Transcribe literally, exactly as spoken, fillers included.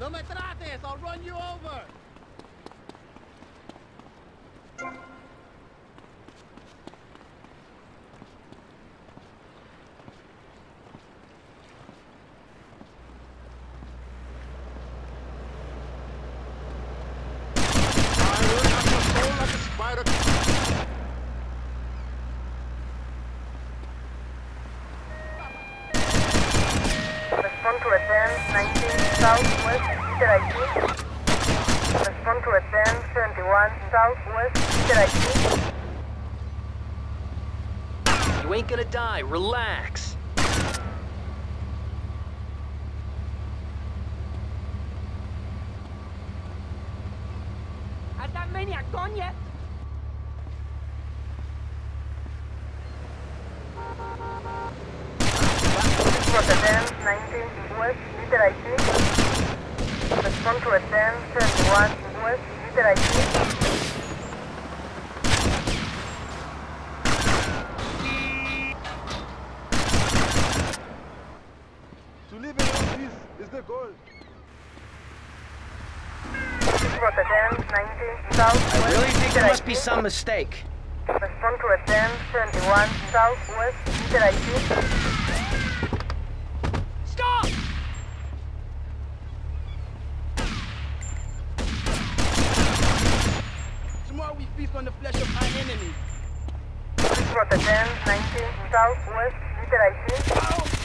No me trates, I'll run you over! Respond to advance nineteen southwest, Peter I D. Respond to advance seventy-one southwest, Peter I D. You ain't gonna die, relax. Has that maniac gone yet? Respond to advance nineteen west, Peter I D. Respond to advance seventy-one west, Peter I D. To live in one piece is the goal. Respond to advance nineteen southwest, I really think there Peter must be I D. some mistake. Respond to advance seventy-one southwest, Peter I D. Stop! Tomorrow we feast on the flesh of our enemy. Respond to advance nineteen southwest, Peter I D.